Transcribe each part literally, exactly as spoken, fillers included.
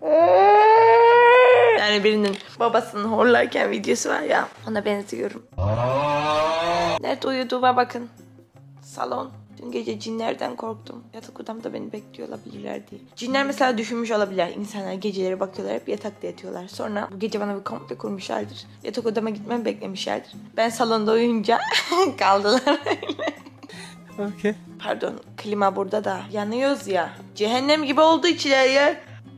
Yani birinin babasının horlarken videosu var ya, ona benziyorum. Nerede uyuduğuma bakın. Salon. Dün gece cinlerden korktum. Yatak odamda beni bekliyor olabilirler diye. Cinler mesela düşünmüş olabilirler. İnsanlar geceleri bakıyorlar, hep yatakta yatıyorlar. Sonra bu gece bana bir komple kurmuşlardır. Yatak odama gitmemi beklemişlerdir. Ben salonda uyuyunca kaldılar öyle. Okay. Pardon, klima burada da. Yanıyoruz ya. Cehennem gibi oldu içler ya.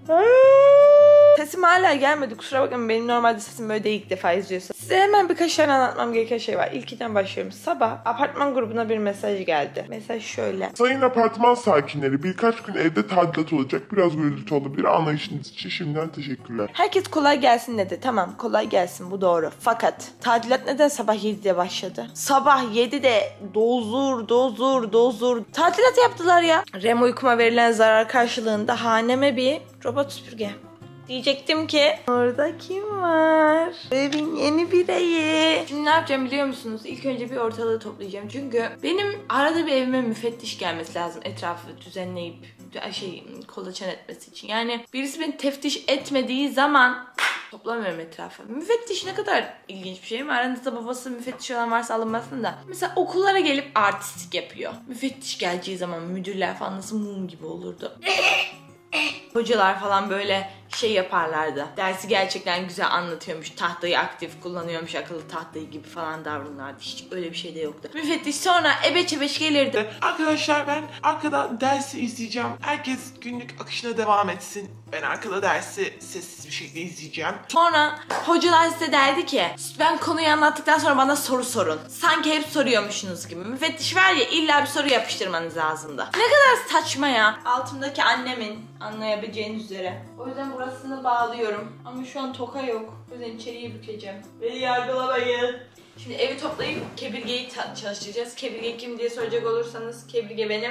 Sesim hala gelmedi, kusura bakmayın, benim normalde sesim böyle değil, ilk defa izliyorsa. Size hemen birkaç tane anlatmam gereken şey var. İlkinden başlıyorum. Sabah apartman grubuna bir mesaj geldi. Mesaj şöyle: Sayın apartman sakinleri, birkaç gün evde tadilat olacak, biraz gürültü olabilir, anlayışınız için şimdiden teşekkürler. Herkes kolay gelsin dedi. Tamam, kolay gelsin, bu doğru. Fakat tadilat neden sabah yedide başladı? Sabah yedide dozur dozur dozur tadilat yaptılar ya. R E M uykuma verilen zarar karşılığında haneme bir robot süpürge. Diyecektim ki orada kim var? Evin yeni bireyi. Şimdi ne yapacağım biliyor musunuz? İlk önce bir ortalığı toplayacağım. Çünkü benim arada bir evime müfettiş gelmesi lazım. Etrafı düzenleyip şey kolaçan etmesi için. Yani birisi beni teftiş etmediği zaman toplamıyorum etrafa. Müfettiş ne kadar ilginç bir şey mi? Aranızda babası müfettiş olan varsa alınmasın da. Mesela okullara gelip artistik yapıyor. Müfettiş geleceği zaman müdürler falan nasıl mum gibi olurdu. Hocalar falan böyle şey yaparlardı. Dersi gerçekten güzel anlatıyormuş. Tahtayı aktif kullanıyormuş. Akıllı tahtayı gibi falan davranırlardı. Hiç öyle bir şey de yoktu. Müfettiş sonra ebeç ebeç gelirdi. Arkadaşlar ben arkada dersi izleyeceğim. Herkes günlük akışına devam etsin. Ben arkada dersi sessiz bir şekilde izleyeceğim. Sonra hocalar size derdi ki ben konuyu anlattıktan sonra bana soru sorun. Sanki hep soruyormuşsunuz gibi. Müfettiş var ya, illa bir soru yapıştırmanız lazımdı. Ne kadar saçma ya. Altımdaki annemin, anlayabileceğiniz üzere. O yüzden burasını bağlıyorum. Ama şu an toka yok. O yüzden içeriye bükeceğim. Beni yargılamayın. Şimdi evi toplayıp kebirgeyi çalıştıracağız. Kebirge kim diye soracak olursanız, kebirge benim.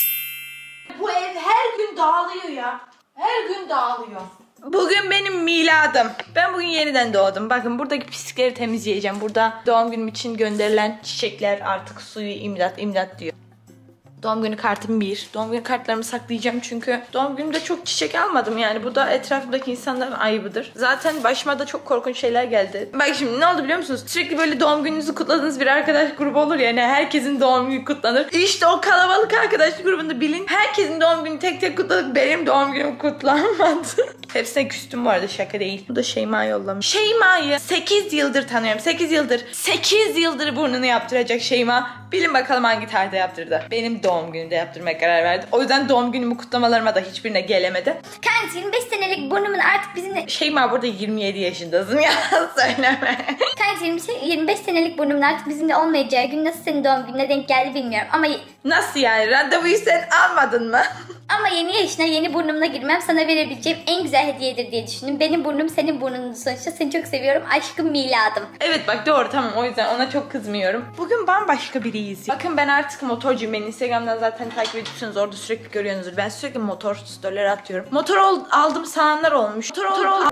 Bu ev her gün dağılıyor ya. Her gün dağılıyor. Bugün benim miladım. Ben bugün yeniden doğdum. Bakın buradaki pislikleri temizleyeceğim. Burada doğum günüm için gönderilen çiçekler artık suyu imdat imdat diyor. Doğum günü kartım bir. Doğum günü kartlarımı saklayacağım çünkü doğum günümde çok çiçek almadım yani. Bu da etrafımdaki insanların ayıbıdır. Zaten başıma da çok korkunç şeyler geldi. Bak şimdi ne oldu biliyor musunuz? Sürekli böyle doğum gününüzü kutladığınız bir arkadaş grubu olur yani. Herkesin doğum günü kutlanır. İşte o kalabalık arkadaş grubunda bilin. Herkesin doğum günü tek tek kutladık. Benim doğum günüm kutlanmadı. Hepsine küstüm bu arada, şaka değil. Bu da Şeyma yollamış. Şeyma'yı sekiz yıldır tanıyorum. sekiz yıldır. sekiz yıldır burnunu yaptıracak Şeyma. Bilin bakalım hangi tarihte yaptırdı. Benim doğum gününde yaptırmaya karar verdi. O yüzden doğum günümü kutlamalarıma da hiçbirine gelemedi. Kanka yirmi beş senelik burnumun artık bizimle... Şeyma burada yirmi yedi yaşındasın ya, söyleme. Kanka yirmi beş senelik burnumun artık bizimle olmayacağı gün nasıl senin doğum gününe denk geldi bilmiyorum ama... Nasıl yani? Randevuyu sen almadın mı? Ama yeni yaşına yeni burnumla girmem sana verebileceğim en güzel hediyedir diye düşündüm. Benim burnum senin burnun sonuçta. Seni çok seviyorum. Aşkım miladım. Evet bak doğru, tamam, o yüzden ona çok kızmıyorum. Bugün bambaşka biriyiz. Bakın ben artık motorcuyum. Beni Instagram'dan zaten takip ediyorsunuz. Orada sürekli görüyorsunuzdur. Ben sürekli motor storyleri atıyorum. Motor aldım sananlar olmuş. Motor, motor oldu.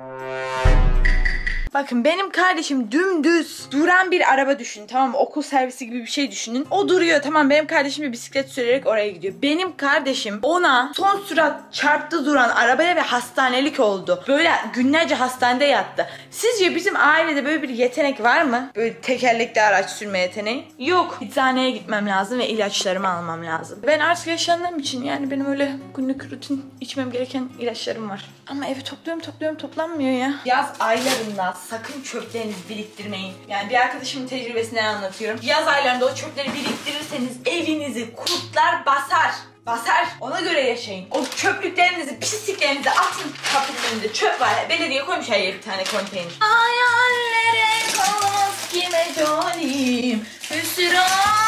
Bakın benim kardeşim dümdüz duran bir araba düşünün, tamam mı? Okul servisi gibi bir şey düşünün. O duruyor, tamam, benim kardeşim bir bisiklet sürerek oraya gidiyor. Benim kardeşim ona son sürat çarptı duran arabaya ve hastanelik oldu. Böyle günlerce hastanede yattı. Sizce bizim ailede böyle bir yetenek var mı? Böyle tekerlekli araç sürme yeteneği? Yok. Eczaneye gitmem lazım ve ilaçlarımı almam lazım. Ben artık yaşlandığım için yani benim öyle günlük rutin içmem gereken ilaçlarım var. Ama evi topluyorum topluyorum toplanmıyor ya. Yaz aylarında sakın çöplerinizi biriktirmeyin. Yani bir arkadaşımın tecrübesini anlatıyorum. Yaz aylarında o çöpleri biriktirirseniz evinizi kurtlar basar. Basar. Ona göre yaşayın. O çöplüklerinizi, pisliklerinizi atın kapının önünde. Çöp var. Belediye koymuş her yere bir tane konteyner. Hayallere kavuz kime canim hüsran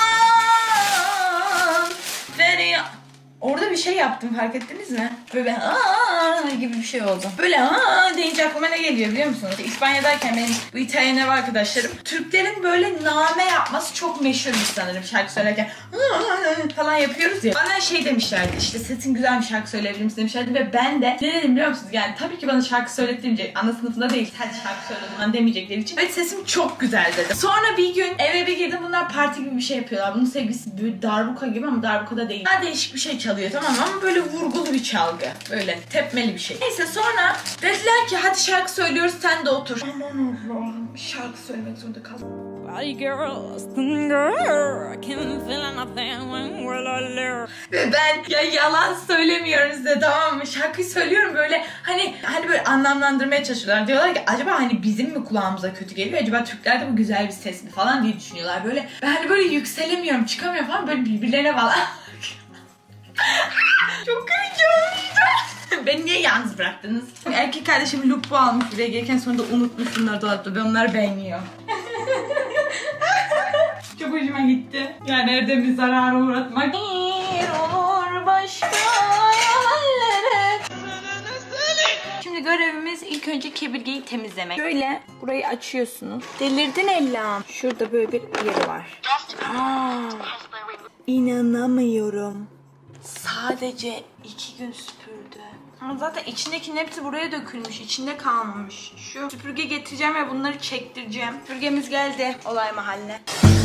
feriya. Orada bir şey yaptım, fark ettiniz mi? Böyle aaa gibi bir şey oldu. Böyle aaa deyince aklıma ne geliyor biliyor musunuz? İspanya'dayken benim bu İtalyan arkadaşlarım, Türklerin böyle name yapması çok meşhurmuş sanırım şarkı söylerken. Falan yapıyoruz ya. Bana şey demişlerdi, işte sesin güzel bir şarkı söyleyebilir misin demişlerdi ve ben de ne dedim biliyor musunuz? Yani tabii ki bana şarkı söylettirince ana sınıfında değil, hadi şarkı söyledim lan demeyecekleri için. Evet sesim çok güzel dedim. Sonra bir gün eve bir girdim, bunlar parti gibi bir şey yapıyorlar. Bunun sevgisi böyle darbuka gibi ama darbukada değil. Daha değişik bir şey çalıyor. çalıyor, tamam mı? Ama böyle vurgulu bir çalgı. Böyle tepmeli bir şey. Neyse sonra dediler ki hadi şarkı söylüyoruz, sen de otur. Aman Allah'ım, şarkı söylemek zorunda kaldım. Ve ben ya yalan söylemiyorum size, tamam mı? Şarkıyı söylüyorum böyle hani hani böyle anlamlandırmaya çalışıyorlar. Diyorlar ki acaba hani bizim mi kulağımıza kötü geliyor? Acaba Türklerde bu güzel bir ses mi falan diye düşünüyorlar. Böyle ben hani böyle yükselemiyorum, çıkamıyorum falan, böyle birbirlerine bağlı. Çok cringe olmuştu. Beni niye yalnız bıraktınız? Erkek kardeşim lupu almış buraya gelirken, sonra da unutmuş bunları dolapta. Ben onları beğeniyorum. Çok hoşuma gitti. Yani nerede bir zarara uğratmak. Bir olur başka hallere. Şimdi görevimiz ilk önce kebirgeyi temizlemek. Şöyle burayı açıyorsunuz. Delirdin Ella. Şurada böyle bir yeri var. Aa, inanamıyorum. Sadece iki gün süpürdü. Ama zaten içindeki hepsi buraya dökülmüş. İçinde kalmamış. Şu süpürge getireceğim ve bunları çektireceğim. Süpürgemiz geldi olay mahalline.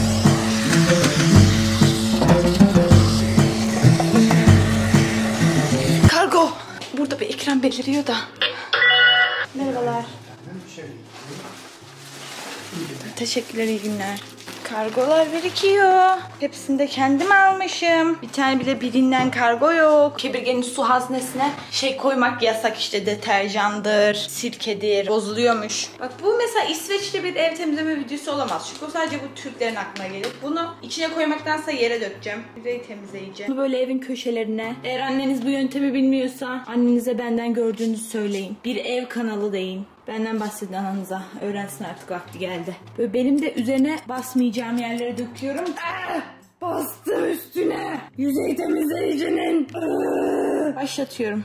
Kargo. Burada bir ekran beliriyor da. Merhabalar. Teşekkürler, iyi günler. Kargolar birikiyor. Hepsini de kendim almışım. Bir tane bile birinden kargo yok. Kebirgenin su haznesine şey koymak yasak, işte deterjandır, sirkedir, bozuluyormuş. Bak bu mesela İsveç'te bir ev temizleme videosu olamaz. Çünkü o sadece bu Türklerin aklına gelir. Bunu içine koymaktansa yere dökeceğim. Yüzeyi temizleyeceğim. Bunu böyle evin köşelerine. Eğer anneniz bu yöntemi bilmiyorsa annenize benden gördüğünüzü söyleyin. Bir ev kanalı deyin. Benden bahsedin ananıza. Öğrensin artık, vakti geldi. Böyle benim de üzerine basmayacağım yerlere döküyorum. Ah! Bastım üstüne. Yüzey temizleyicinin. Ah! Başlatıyorum.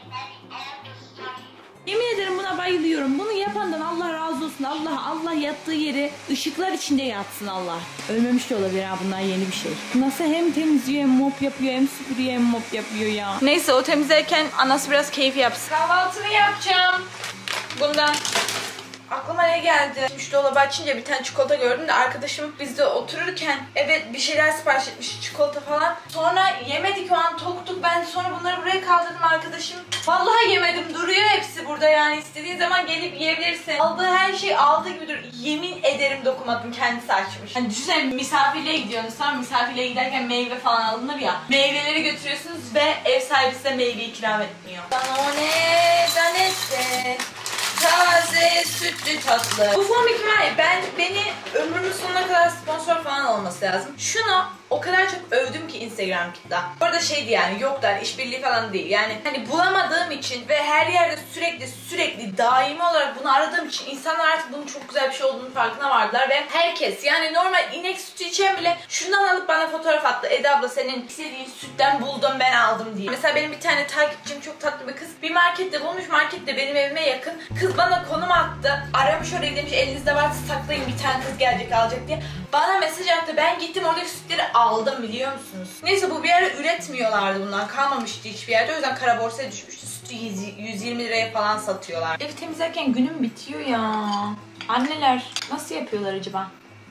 Yemin ederim buna bayılıyorum. Bunu yapandan Allah razı olsun. Allah Allah yattığı yeri ışıklar içinde yatsın Allah. Ölmemiş de olabilir ha, bunlar yeni bir şey. Nasıl hem temizliyor hem mop yapıyor, hem süpürüyor hem mop yapıyor ya. Neyse o temizlerken anası biraz keyif yapsın. Kahvaltımı yapacağım. Bundan aklıma ne geldi? Şu dolabı açınca bir tane çikolata gördüm de arkadaşım biz de otururken eve bir şeyler sipariş etmiş, çikolata falan. Sonra yemedik, o an toktuk. Ben sonra bunları buraya kaldırdım arkadaşım. Vallahi yemedim, duruyor hepsi burada yani. İstediğin zaman gelip yiyebilirsin. Aldığı her şey aldığı gibi duruyor. Yemin ederim dokunmadım, kendisi açmış. Hani düşünsene, misafirliğe gidiyorsunuz, tamam, misafirliğe giderken meyve falan alınır ya. Meyveleri götürüyorsunuz ve ev sahibi size meyve ikram etmiyor. Bana o ne zanetse. Taze, sütlü, tatlı. Bu Fomik var ya, ben, beni ömrümün sonuna kadar sponsor falan olması lazım. Şunu o kadar çok övdüm ki Instagram'da. Bu arada şeydi yani, yok da işbirliği falan değil. Yani hani bulamadığım için ve her yerde sürekli sürekli daimi olarak bunu aradığım için insanlar artık bunun çok güzel bir şey olduğunu farkına vardılar ve herkes, yani normal inek sütü içen bile şundan alıp bana fotoğraf attı. Eda abla senin istediğin sütten buldum ben aldım diye. Mesela benim bir tane takipçim, çok tatlı bir kız, bir markette bulmuş, markette benim evime yakın. Kız bana konum attı. Aramış orayı, demiş elinizde varsa saklayın, bir tane kız gelecek alacak diye. Bana mesaj attı. Ben gittim oradaki sütleri aldım, biliyor musunuz? Neyse bu bir yerde üretmiyorlardı bundan. Kalmamıştı hiçbir yerde. O yüzden kara borsaya düşmüştü. Sütü yüz yirmi liraya falan satıyorlar. Evi temizlerken günüm bitiyor ya. Anneler nasıl yapıyorlar acaba?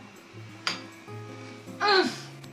Mm.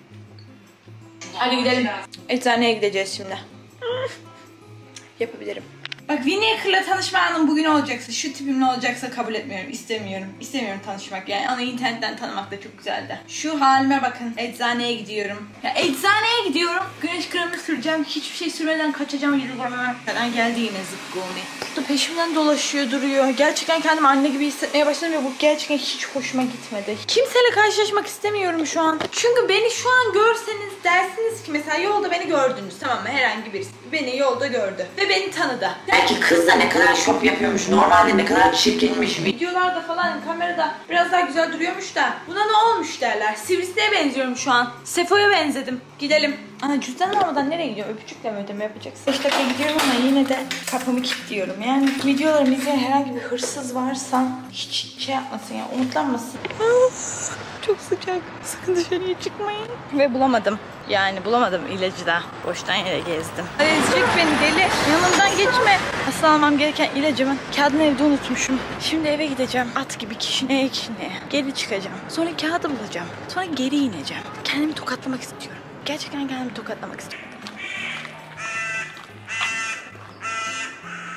Hadi gidelim. Eczaneye gideceğiz şimdi. Yapabilirim. Bak Winnicker'la tanışma anım bugün olacaksa, şu tipimle olacaksa kabul etmiyorum. İstemiyorum. İstemiyorum tanışmak yani. Onu internetten tanımak da çok güzeldi. Şu halime bakın. Eczaneye gidiyorum. Ya eczaneye gidiyorum. Güneş kremi süreceğim. Hiçbir şey sürmeden kaçacağım. Gideceğim hemen. Falan geldi yine zıkkumi. Bu da peşimden dolaşıyor, duruyor. Gerçekten kendimi anne gibi hissetmeye başladım ve bu gerçekten hiç hoşuma gitmedi. Kimseyle karşılaşmak istemiyorum şu an. Çünkü beni şu an görseniz dersiniz ki, mesela yolda beni gördünüz, tamam mı? Herhangi birisi beni yolda gördü ve beni tanıdı. Belki kız da ne kadar şop yapıyormuş, normalde ne kadar çirkinmiş. Videolarda falan kamerada biraz daha güzel duruyormuş da buna ne olmuş derler. Sivrisineğe benziyorum şu an. Sefo'ya benzedim. Gidelim. Ana cüzdan almadan nereye gidiyorum? Öpücükle mi ödeme yapacaksın? beş dakika gidiyorum ama yine de kapımı kilitliyorum. Yani videolarımı izleyen herhangi bir hırsız varsa hiç şey yapmasın ya, umutlanmasın. Of, çok sıcak. Sakın dışarıya çıkmayın. Ve bulamadım. Yani bulamadım ilacı da. Boştan yere gezdim. Ezecek beni deli. Yanımdan geçme. Asıl almam gereken ilacımın kağıdını evde unutmuşum. Şimdi eve gideceğim. At gibi kişneye kişneye. Geri çıkacağım. Sonra kağıdı bulacağım. Sonra geri ineceğim. Kendimi tokatlamak istiyorum. Gerçekten kendimi tokatlamak istiyorum.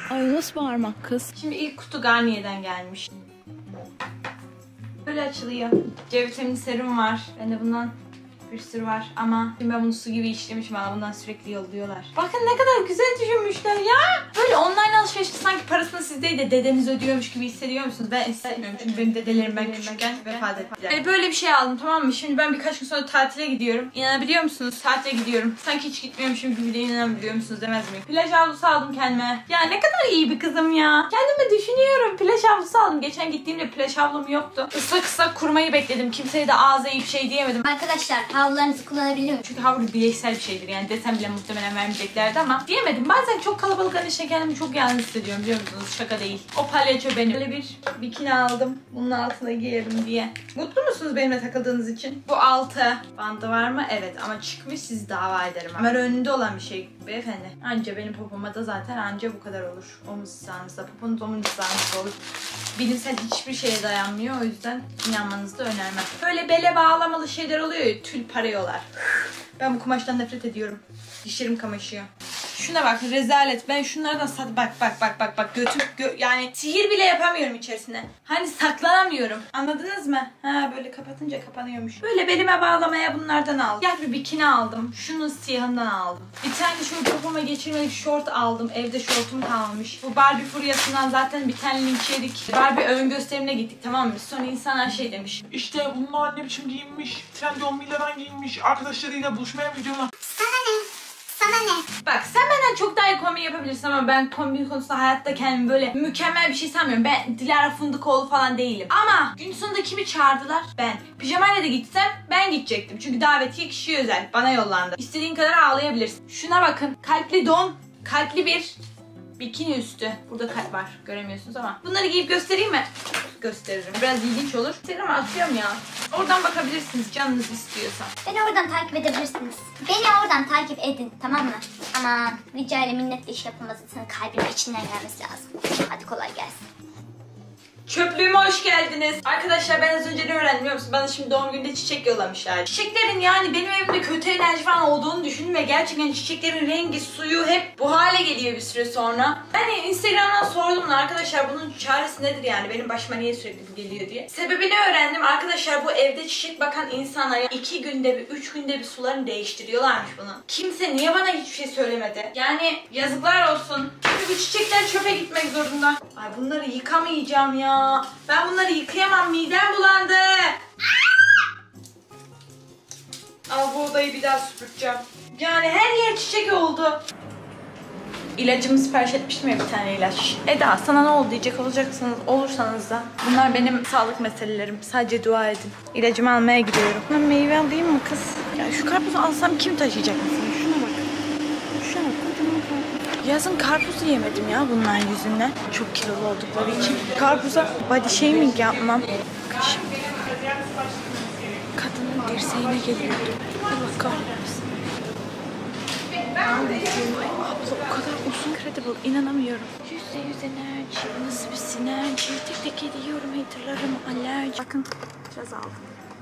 Ay nasıl bağırmak kız? Şimdi ilk kutu Garnier'den gelmiş. Böyle açılıyor. C vitamini serum var. Bende bundan bir sürü var ama şimdi ben bunu su gibi içlemişim. Bana bundan sürekli yolluyorlar. Bakın ne kadar güzel düşünmüşler ya. Böyle online alışverişte sanki parasını siz değil de dedeniz ödüyormuş gibi hissediyor musunuz? Ben hissetmiyorum çünkü benim dedelerim ben küçükken vefat ettiler. Yani böyle bir şey aldım, tamam mı? Şimdi ben birkaç gün sonra tatile gidiyorum. İnanabiliyor musunuz? Tatile gidiyorum. Sanki hiç gitmiyormuşum gibi de inanabiliyor musunuz demez miyim? Plaj havlusu aldım kendime. Ya ne kadar iyi bir kızım ya. Kendimi düşünüyorum. Plaj havlusu aldım. Geçen gittiğimde plaj havlum yoktu. Islak ıslak kurumayı bekledim. Kimseye de ağza iyi bir şey diyemedim. Arkadaşlar havlularınızı kullanabiliyor musunuz? Çünkü havlu bireysel bir şeydir yani desem bile muhtemelen vermeyeceklerdi ama diyemedim. Bazen çok kalabalıkların içinde kendimi çok yalnız hissediyorum, biliyor musunuz? Şaka değil. O palyaço benim. Böyle bir bikini aldım. Bunun altına giyerim diye. Mutlu musunuz benimle takıldığınız için? Bu altı bandı var mı? Evet ama çıkmış, sizi dava ederim. Kamera önünde olan bir şey beyefendi. Anca benim popoma da zaten anca bu kadar olur. Omuz hizanızda, poponuz omuz hizanızda olur. Bilimsel hiçbir şeye dayanmıyor, o yüzden inanmanızı da önermem. Böyle bele bağlamalı şeyler oluyor ya, tül parıyorlar. Ben bu kumaştan nefret ediyorum. Dişlerim kamaşıyor. Şuna bak, rezalet. Ben şunlardan sat bak bak bak bak bak götüm gö yani sihir bile yapamıyorum içerisine. Hani saklanamıyorum. Anladınız mı? Ha böyle kapatınca kapanıyormuş. Böyle belime bağlamaya bunlardan aldım. Ya bir bikini aldım. Şunun siyahından aldım. Bir tane şöyle popoma geçirmelik şort aldım. Evde şortum kalmış. Bu Barbie furyasından zaten bir tane linç yedik. Barbie ön gösterimine gittik, tamam mı? Sonra insanlar şey demiş. İşte bunlar ne biçim giyinmiş, Trendyol Mila'dan giyinmiş, arkadaşlarıyla buluşmaya mı gidiyorlar? Sana ne? Sana ne? Bak sen benden çok daha iyi kombin yapabilirsin ama ben kombin konusunda hayatta kendimi böyle mükemmel bir şey sanmıyorum. Ben Dilara Fındıkoğlu falan değilim. Ama gün sonunda kimi çağırdılar? Ben. Pijamayla da gitsem ben gidecektim. Çünkü davetiye kişiye özel. Bana yollandı. İstediğin kadar ağlayabilirsin. Şuna bakın. Kalpli don. Kalpli bir bikini üstü. Burada kalp var. Göremiyorsunuz ama. Bunları giyip göstereyim mi? Gösteririm. Biraz ilginç olur. Instagram'a atıyorum ya. Oradan bakabilirsiniz canınız istiyorsa. Beni oradan takip edebilirsiniz. Beni oradan takip edin, tamam mı? Ama rica ile minnetle iş yapılması senin kalbinin içinden gelmesi lazım. Hadi kolay gelsin. Çöplüğüme hoş geldiniz. Arkadaşlar ben az önce ne öğrendim biliyor musun? Bana şimdi doğum gününde çiçek yollamışlar. Çiçeklerin yani benim evimde kötü enerji falan olduğunu düşündüm ve gerçekten çiçeklerin rengi, suyu hep bu hale geliyor bir süre sonra. Yani Instagram'dan sordum da arkadaşlar bunun çaresi nedir yani? Benim başıma niye sürekli bu geliyor diye. Sebebini öğrendim. Arkadaşlar bu evde çiçek bakan insanlar iki günde bir, üç günde bir sularını değiştiriyorlarmış bunun. Kimse niye bana hiçbir şey söylemedi? Yani yazıklar olsun. Bu çiçekler çöpe gitmek zorunda. Ay bunları yıkamayacağım ya. Ben bunları yıkayamam. Midem bulandı. Al bu odayı bir daha süpüreceğim. Yani her yer çiçek oldu. İlacımı sipariş etmiştim ya, bir tane ilaç. Eda sana ne oldu diyecek olacaksınız, olursanız da. Bunlar benim sağlık meselelerim. Sadece dua edin. İlacımı almaya gidiyorum. Ben meyve alayım mı kız? Ya şu karpuzu alsam kim taşıyacak mesela? Şuna bak. Şuna bak. Yazın karpuz yemedim ya bunların yüzünden. Çok kilolu oldukları için. Karpuza body shaming yapmam. Kaşım. Kadının dirseğine geliyordu. Allah kahretsin. Abla o kadar uzun, credible, inanamıyorum. Yüzde yüz enerji, nasıl bir sinerji. Tek tek ediyorum, haterlarım alerji. Bakın biraz aldım.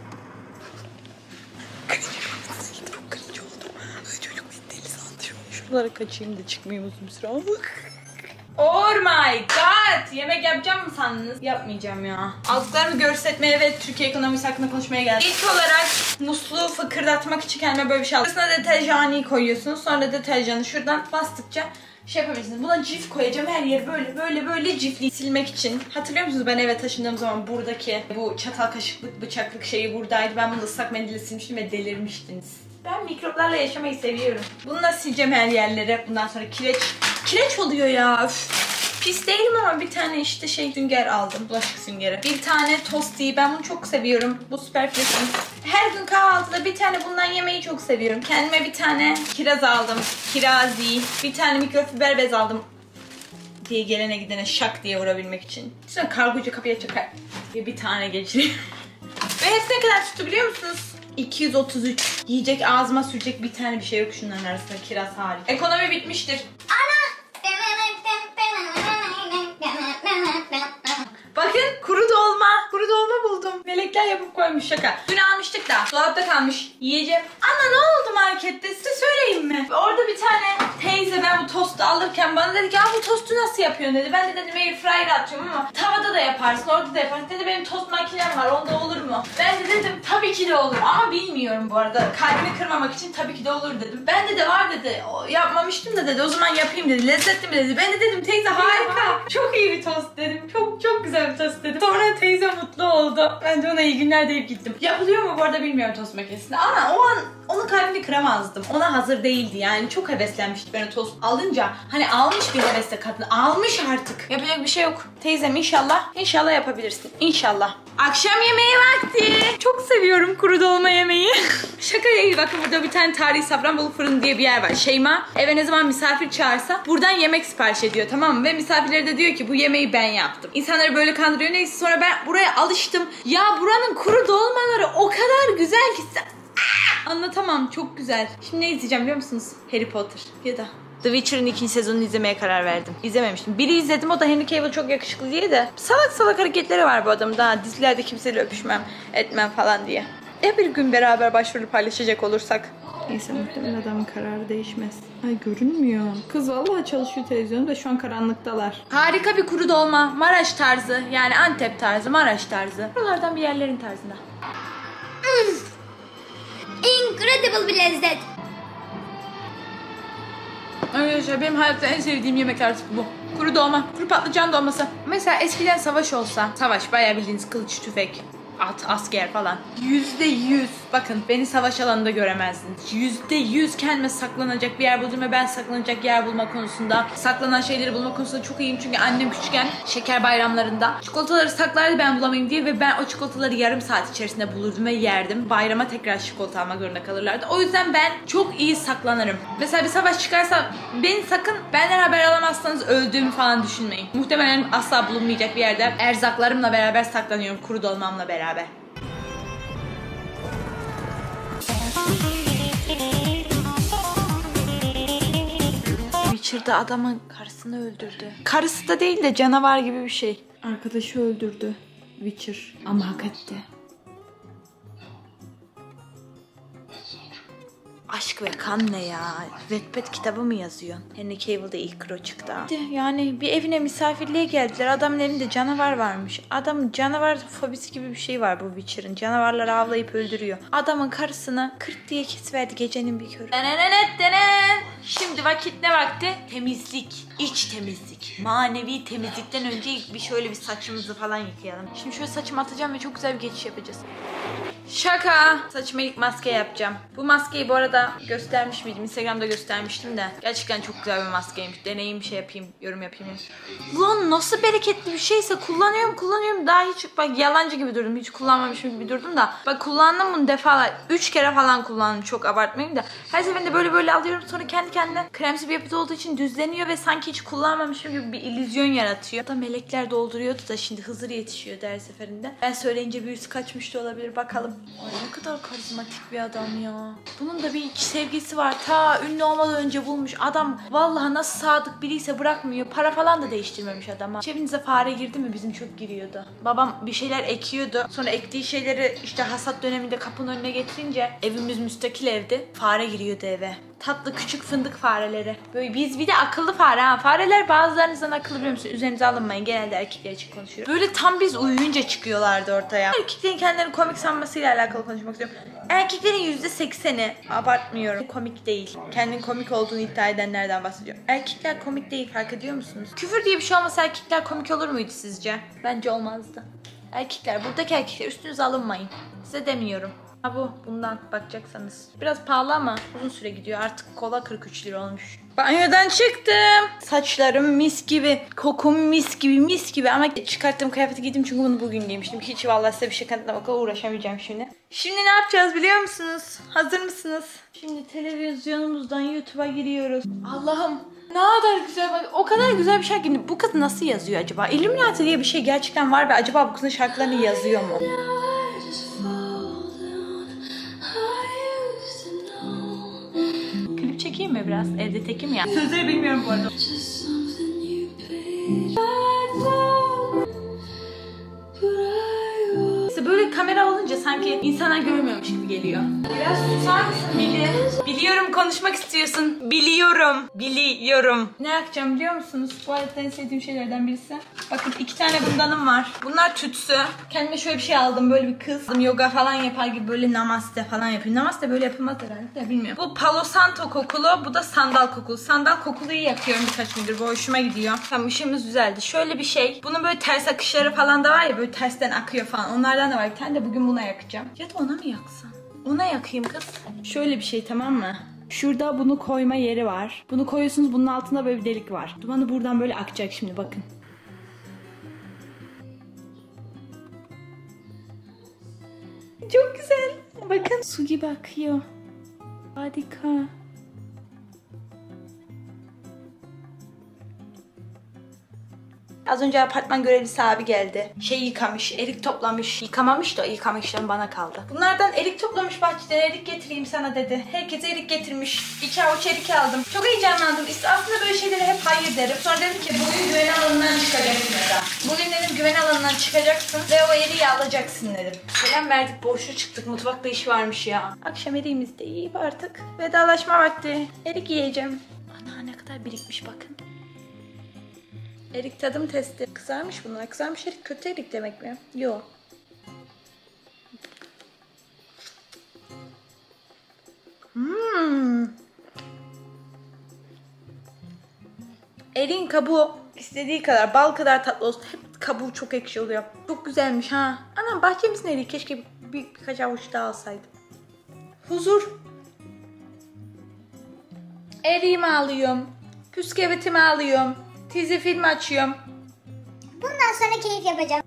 Çok cringe oldum. Çocuk beni deli sandı. Şuralara kaçayım da çıkmayayım uzun süre. Oh my god! Yemek yapacağım mı sandınız? Yapmayacağım ya. Aldıklarımı görsetmeye ve Türkiye ekonomisi hakkında konuşmaya geldim. İlk olarak musluğu fıkırdatmak için kendime böyle bir şey aldım. Arasına deterjanı koyuyorsunuz. Sonra deterjanı şuradan bastıkça şey yapabilirsiniz. Buna cif koyacağım, her yeri böyle böyle böyle cifli silmek için. Hatırlıyor musunuz ben eve taşındığım zaman buradaki bu çatal kaşıklık bıçaklık şeyi buradaydı. Ben bunu ıslak mendille silmiştim ve delirmiştiniz. Ben mikroplarla yaşamayı seviyorum. Bununla sileceğim her yerlere. Bundan sonra kireç. Kireç oluyor ya. Üf. Pis değilim ama bir tane işte şey sünger aldım. Bulaşık süngeri. Bir tane tosti. Ben bunu çok seviyorum. Bu süper flesin. Her gün kahvaltıda bir tane bundan yemeyi çok seviyorum. Kendime bir tane kiraz aldım. Kirazi. Bir tane mikrofiber bez aldım. Diye gelene gidene şak diye vurabilmek için. Sonra kargocu kapıya çıkar diye bir tane geçireyim. Ve hepsi ne kadar tuttu biliyor musunuz? iki yüz otuz üç. Yiyecek, ağzıma sürecek bir tane bir şey yok şunların arasında, kiraz hariç. Ekonomi bitmiştir. Ana! Bakın kuru dolma. Kuru dolma buldum. Melekler yapıp koymuş, şaka. Dün almıştık da dolapta kalmış. Yiyeceğim. Ana ne oldu markette? Size söyleyeyim mi? Orada bir tane Teyze ben bu tostu alırken bana dedi ki ya bu tostu nasıl yapıyorsun dedi. Ben de dedim airfryer'a atıyorum ama tavada da yaparsın, orada da yaparsın. Dedi benim tost makinem var, onda olur mu? Ben de dedim tabii ki de olur ama bilmiyorum bu arada. Kalbini kırmamak için tabii ki de olur dedim. Bende de var dedi. O, yapmamıştım da dedi. O zaman yapayım dedi. Lezzetli mi dedi. Ben de dedim teyze harika. Çok iyi bir tost dedim. Çok çok güzel bir tost dedim. Sonra teyze mutlu oldu. Ben de ona iyi günler deyip gittim. Yapılıyor mu bu arada bilmiyorum tost makinesinde ama o an onun kalbini kıramazdım. Ona hazır değildi yani. Çok heveslenmişti ben o tost alınca. Hani almış bir hevesle kadın. Almış artık. Yapacak bir şey yok. Teyzem inşallah. İnşallah yapabilirsin. İnşallah. Akşam yemeği vakti. Çok seviyorum kuru dolma yemeği. Şaka değil. Bakın burada bir tane tarihi Safranbolu fırın diye bir yer var. Şeyma eve ne zaman misafir çağırsa buradan yemek sipariş ediyor, tamam mı? Ve misafirleri de diyor ki bu yemeği ben yaptım. İnsanları böyle kandırıyor. Neyse sonra ben buraya alıştım. Ya buranın kuru dolmaları o kadar güzel ki anlatamam, çok güzel. Şimdi ne izleyeceğim biliyor musunuz? Harry Potter ya da The Witcher'ın ikinci sezonunu izlemeye karar verdim. İzlememiştim. Biri izledim, o da Henry Cavill çok yakışıklı diye de. Salak salak hareketleri var bu adamın. Daha dizilerde kimseyle öpüşmem, etmem falan diye. Ya bir gün beraber başvuru paylaşacak olursak? Neyse muhtemelen adamın kararı değişmez. Ay görünmüyor. Kız vallahi çalışıyor televizyonda, şu an karanlıktalar. Harika bir kuru dolma. Maraş tarzı. Yani Antep tarzı, Maraş tarzı. Buralardan bir yerlerin tarzında. Mm. Incredible bir lezzet. Arkadaşlar benim hayatta en sevdiğim yemek artık bu. Kuru dolma, kuru patlıcan dolması. Mesela eskiden savaş olsa, savaş bayağı bildiğiniz kılıç, tüfek, at, asker falan. Yüzde yüz, bakın beni savaş alanında göremezdiniz. Yüzde yüz kendime saklanacak bir yer buldum ve ben saklanacak yer bulma konusunda, saklanan şeyleri bulma konusunda çok iyiyim. Çünkü annem küçükken şeker bayramlarında çikolataları saklardı ben bulamayayım diye ve ben o çikolataları yarım saat içerisinde bulurdum ve yerdim. Bayrama tekrar çikolata almak zorunda kalırlardı. O yüzden ben çok iyi saklanırım. Mesela bir savaş çıkarsa beni sakın benden haber alamazsanız öldüğümü falan düşünmeyin. Muhtemelen asla bulunmayacak bir yerde erzaklarımla beraber saklanıyorum, kuru dolmamla beraber. Witcher'da adamın karısını öldürdü. Karısı da değil de canavar gibi bir şey. Arkadaşı öldürdü Witcher ama hak etti. Aşk ve kan ne ya? Wattpad kitabı mı yazıyorsun? Henry Cavill'da ilk kro çıktı. Yani bir evine misafirliğe geldiler. Adamın evinde canavar varmış. Adamın canavar fobisi gibi bir şey var bu Witcher'ın. Canavarları avlayıp öldürüyor. Adamın karısını kırt diye kesiverdi gecenin bir körü. Şimdi vakit ne vakti? Temizlik. İç temizlik. Manevi temizlikten önce bir şöyle bir saçımızı falan yıkayalım. Şimdi şöyle saçımı atacağım ve çok güzel bir geçiş yapacağız. Şaka. Saçıma ilk maske yapacağım. Bu maskeyi bu arada göstermiş miydim? Instagram'da göstermiştim de. Gerçekten çok güzel bir maskeymiş. Deneyim, bir şey yapayım, yorum yapayım. Ulan nasıl bereketli bir şeyse kullanıyorum kullanıyorum. Daha hiç bak yalancı gibi durdum. Hiç kullanmamışım gibi durdum da. Bak kullandım bunu defalar. Üç kere falan kullandım. Çok abartmayayım da. Her seferinde böyle böyle alıyorum. Sonra kendi kendine kremsi bir yapıda olduğu için düzleniyor ve sanki hiç kullanmamışım gibi bir illüzyon yaratıyor. Da melekler dolduruyordu da şimdi Hızır yetişiyor her seferinde. Ben söyleyince büyüsü kaçmış da olabilir. Bakalım. Ay ne kadar karizmatik bir adam ya. Bunun da bir iki sevgisi var. Ta ünlü olmadan önce bulmuş. Adam vallahi nasıl sadık biriyse bırakmıyor. Para falan da değiştirmemiş adama. Cebinize fare girdi mi? Bizim çok giriyordu. Babam bir şeyler ekiyordu. Sonra ektiği şeyleri işte hasat döneminde kapının önüne getirince evimiz müstakil evdi. Fare giriyordu eve. Tatlı küçük fındık fareleri. Böyle biz bir de akıllı fare ha. Fareler bazılarınızdan akıllı biliyor musun? Üzerinize alınmayın. Genelde erkekler için konuşuyorum. Böyle tam biz uyuyunca çıkıyorlardı ortaya. Erkeklerin kendilerini komik sanmasıyla alakalı konuşmak istiyorum. Erkeklerin yüzde sekseni abartmıyorum. Komik değil. Kendin komik olduğunu iddia edenlerden bahsediyorum. Erkekler komik değil, fark ediyor musunuz? Küfür diye bir şey olmasa erkekler komik olur muydu sizce? Bence olmazdı. Erkekler, buradaki erkekler üstünüze alınmayın. Size demiyorum. Ha bu bundan bakacaksanız. Biraz pahalı ama uzun süre gidiyor. Artık kola kırk üç lira olmuş. Banyodan çıktım. Saçlarım mis gibi. Kokum mis gibi mis gibi. Ama çıkarttığım kıyafeti giydim çünkü bunu bugün giymiştim. Hiç vallahi size bir şey kanıtlamakla uğraşamayacağım şimdi. Şimdi ne yapacağız biliyor musunuz? Hazır mısınız? Şimdi televizyonumuzdan YouTube'a giriyoruz. Allah'ım. Ne kadar güzel bak. O kadar güzel bir şarkı. Bu kız nasıl yazıyor acaba? Illuminati diye bir şey gerçekten var ve acaba bu kızın şarkılarını yazıyor mu? Klip çekeyim mi biraz? Evde tekim ya. Sözleri bilmiyorum bu arada. İşte böyle kamera olunca olunca sanki insanlar görmüyormuş gibi geliyor. Biraz susar mısın Billy? Biliyorum konuşmak istiyorsun. Biliyorum. Biliyorum. Ne yapacağım biliyor musunuz? Bu hayatta en sevdiğim şeylerden birisi. Bakın iki tane bundanım var. Bunlar tütsü. Kendime şöyle bir şey aldım. Böyle bir kız. Yoga falan yapar gibi böyle namaste falan yapıyor. Namaste böyle yapılmaz herhalde de bilmiyorum. Bu Palo Santo kokulu. Bu da sandal kokulu. Sandal kokuluyu yakıyorum birkaç gündür. Bu hoşuma gidiyor. Tamam işimiz düzeldi. Şöyle bir şey. Bunun böyle ters akışları falan da var ya. Böyle tersten akıyor falan. Onlardan da var. Bir tane de bugün buna yakacağım. Ya da ona mı yaksam? Ona yakayım kız. Şöyle bir şey tamam mı? Şurada bunu koyma yeri var. Bunu koyuyorsunuz. Bunun altında böyle bir delik var. Dumanı buradan böyle akacak şimdi bakın. Çok güzel. Bakın su gibi akıyor. Harika. Az önce apartman görevlisi abi geldi. Şey yıkamış, erik toplamış. Yıkamamış da yıkama işlemi bana kaldı. Bunlardan erik toplamış bahçeden, erik getireyim sana dedi. Herkese erik getirmiş. İki avuç erik aldım. Çok heyecanlandım. Aslında böyle şeylere hep hayır derim. Sonra dedim ki bugün güven alanından çıkacaksın dedim. Bugün dedim güven alanından çıkacaksın ve o eriği alacaksın dedim. Selam verdik, boşluğa çıktık. Mutfakta iş varmış ya. Akşam eriğimiz de yiyip artık vedalaşma vakti. Erik yiyeceğim. Ana ne kadar birikmiş bakın. Erik tadım testi. Kızarmış bunlar. Kızarmış erik kötü erik demek mi? Yok. Hmm. Eriğin kabuğu istediği kadar, bal kadar tatlı olsun. Hep kabuğu çok ekşi oluyor. Çok güzelmiş ha. Anam bahçemizin eriği. Keşke bir, bir, birkaç avuç daha alsaydım. Huzur. Eriğimi alıyorum. Püskevitimi alıyorum. Dizi film açıyorum. Bundan sonra keyif yapacağım.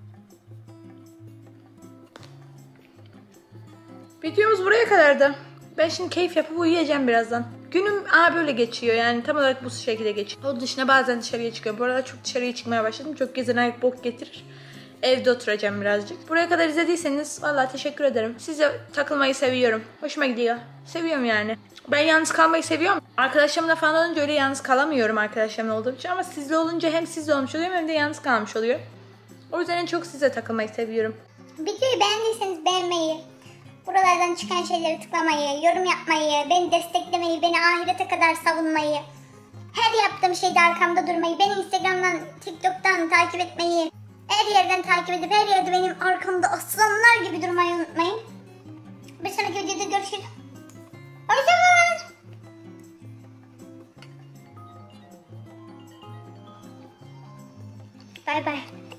Videomuz buraya kadardı. Ben şimdi keyif yapıp uyuyacağım birazdan. Günüm aa böyle geçiyor yani tam olarak bu şekilde geçiyor. Onun dışında bazen dışarıya çıkıyorum. Bu arada çok dışarıya çıkmaya başladım. Çok gezen ayak bok getirir. Evde oturacağım birazcık. Buraya kadar izlediyseniz vallahi teşekkür ederim. Size takılmayı seviyorum. Hoşuma gidiyor. Seviyorum yani. Ben yalnız kalmayı seviyorum. Arkadaşlarımla falan olunca öyle yalnız kalamıyorum arkadaşlarımla olduğum için. Ama sizle olunca hem sizle olmuş oluyorum hem de yalnız kalmış oluyor. O yüzden en çok size takılmayı seviyorum. Videoyu beğendiyseniz beğenmeyi, buralardan çıkan şeyleri tıklamayı, yorum yapmayı, beni desteklemeyi, beni ahirete kadar savunmayı, her yaptığım şeyde arkamda durmayı, beni Instagram'dan, TikTok'tan takip etmeyi, her yerden takip edip her yerde benim arkamda aslanlar gibi durmayı unutmayın. Bir sonraki videoda görüşürüz. Hoşçakalın. Bye bye.